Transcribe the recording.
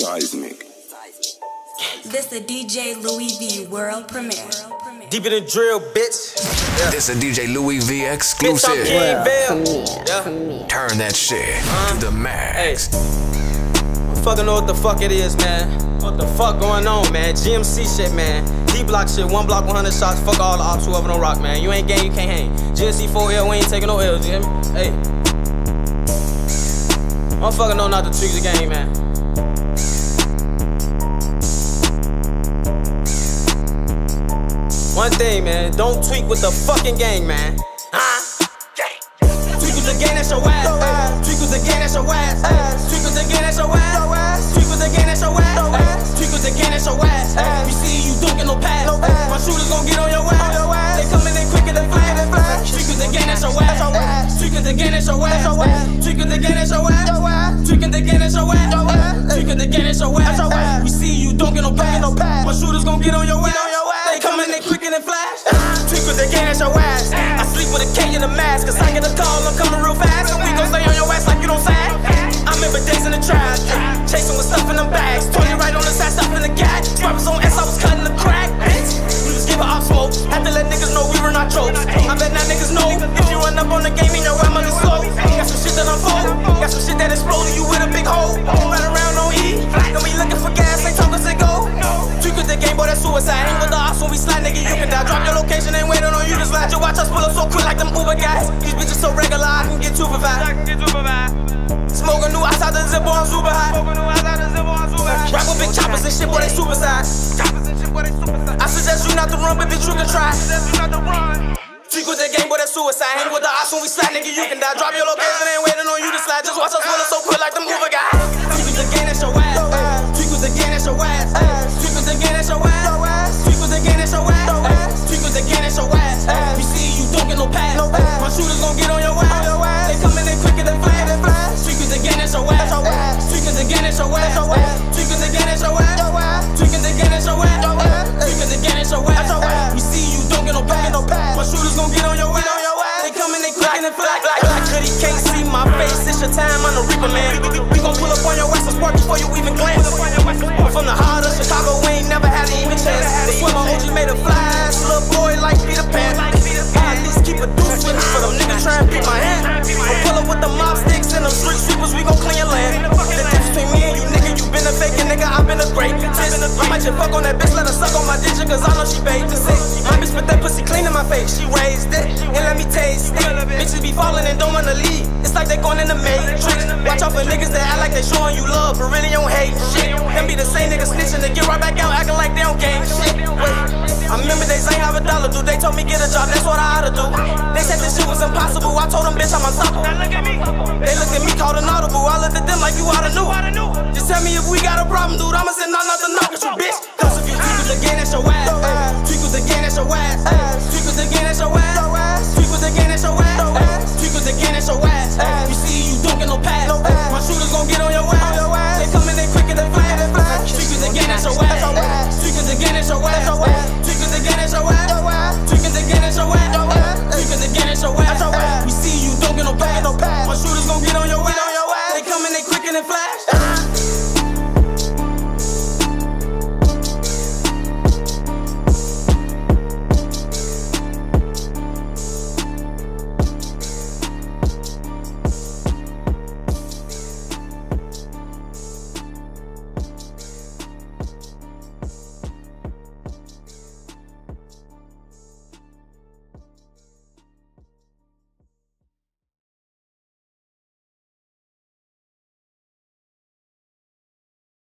Seismic. This a DJ Louis V world premiere. Deeper than drill, bitch. Yeah. This a DJ Louis V exclusive. Bitch, I'm yeah. Turn that shit to the max. Hey. I fucking know what the fuck it is, man. What the fuck going on, man? GMC shit, man. D-block shit, 1 block, 100 shots. Fuck all the ops, whoever don't rock, man. You ain't gang, you can't hang. GNC 4L, we ain't taking no L's, you hear me? Hey. I don't fucking know not to tweak the game, man. One thing, man, don't tweak with the fucking gang, man. Tweak with the gang, that's your ass. Tweak with the gang, that's your ass. Tweak with the gang, that's your ass. Tweak with the gang, that's your ass. Tweak with the gang, that's your ass. We see you don't get no pass. My shooters gon' get on your ass. They coming in quicker than flash. Tweak with the gang, that's your ass. Tweak with the gang, that's your ass. Tweak with the gang, that's your ass. Tweak with the gang, that's your ass. Tweak with the gang, that's your ass. We see you don't get no pass. My shooters gon' get on your ass. They coming in quicker than flash. Tweak with the gang, that's your ass. I sleep with a K in the mask, cause I get a call, I'm coming real fast. And we gon' stay on your ass like you don't sag. I remember days in the trap, chasing with stuff in them bags. 20 right on the side, stuff in the cat. Rappers on S, I was cutting the crack, bitch. We was giving off smoke, had to let niggas know we were not jokes. I bet now niggas know, if you run up on the game, and your rap money slow. Got some shit that unfold, got some shit that exploded you with a big hole. Right around on E, got me looking for gas, ain't talking to go. Tweak with the game, boy, that's suicide. Hang with the ops when we slide, nigga, you can die. Drop your location, ain't waiting on you to slide. You watch us pull up so quick like them Uber guys. These bitches so regular, I can get super fast. Smoke a new outside the zipper, I'm super high. Rap with big choppers and shit, boy, they super size. I suggest you not to run, but bitch, you can try. Tweak with the game, boy, that's suicide. Hang with the ops when we slide, nigga, you can die. Drop your location, ain't waiting on you to slide. Just watch us pull up so quick like them Uber guys. Tweak with the game, that's your ass. Tweak with the game, that's your ass. Tweak with the game, that's your ass. Tweak with the game, that's your ass. Tweak with the game, that's your ass. We see you don't get no pass. My shooters gon' get on your ass. They coming in quicker than flash. Tweak with the game, that's your ass. Tweak with the game, that's your ass. Tweak with the game, that's your ass. Tweak with the game, that's your ass. Tweak with the game, that's your ass. We see you don't get no pass. My shooters gon' get on your ass. They coming in quicker than flash. Cause he can't see my face. It's your time, I'm the Reaper, man. We gon' pull up on your ass and spark before you even glance. From the heart of Chicago, we ain't never had an even chance. That's when my OG made a flash. Little boy like Peter Pan. I at least keep a deuce with me for them niggas trying to beat my hand. We'll pull up with the mob sticks and them street sweepers, we gon' clean your land. The difference between me and you, nigga, you been a faking nigga, I been a great. I might just fuck on that bitch, let her suck on my digit, cause I know she baked to sick. My bitch put that pussy clean in my face, she raised it, and let me taste it. Bitches be falling and don't wanna leave, it's like they going in the matrix. Watch out for niggas that act like they showing you love, but really don't hate shit. Them be the same niggas snitching, they get right back out, acting like they don't gang shit. Wait, I remember they ain't have $1, dude, they told me get a job, that's what I oughta do. They said this shit was impossible, I told them bitch I'm unstoppable. They looked at me, called an audible, I looked at them like you oughta knew. Just tell me if we got a problem, dude, I'ma send out nothing knock at you, bitch. Cause if you tweak with the gang, that's your ass. Tweak with the gang, that's your ass. Tweak with the